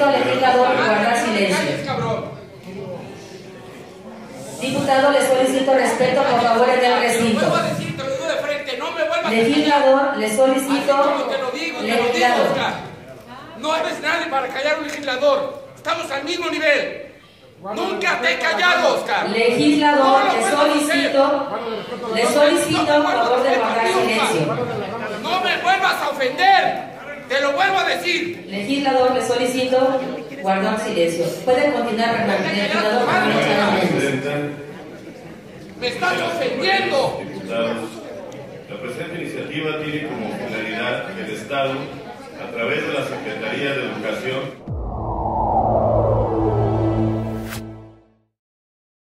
al legislador guardar silencio. Diputado, le solicito respeto, por favor, en el recinto. Legislador, le solicito. Legislador. No eres nadie para callar a un legislador. Estamos al mismo nivel. Nunca te he callado, Oscar. Legislador, le solicito, por favor, de guardar silencio. No me vuelvas a ofender. Te lo vuelvo a decir. Legislador, le solicito guardar silencio. Puede continuar, legislador. Me estás ofendiendo. Diputados, la presente iniciativa tiene como finalidad que el Estado, a través de la Secretaría de Educación,